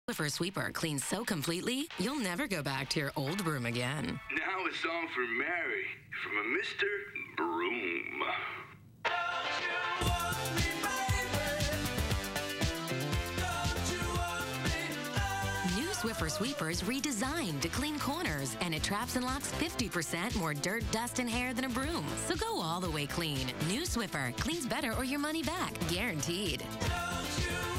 Swiffer Sweeper cleans so completely, you'll never go back to your old broom again. Now a song for Mary from a Mr. Broom. New Swiffer Sweeper is redesigned to clean corners, and it traps and locks 50% more dirt, dust, and hair than a broom. So go all the way clean. New Swiffer cleans better or your money back. Guaranteed. Don't you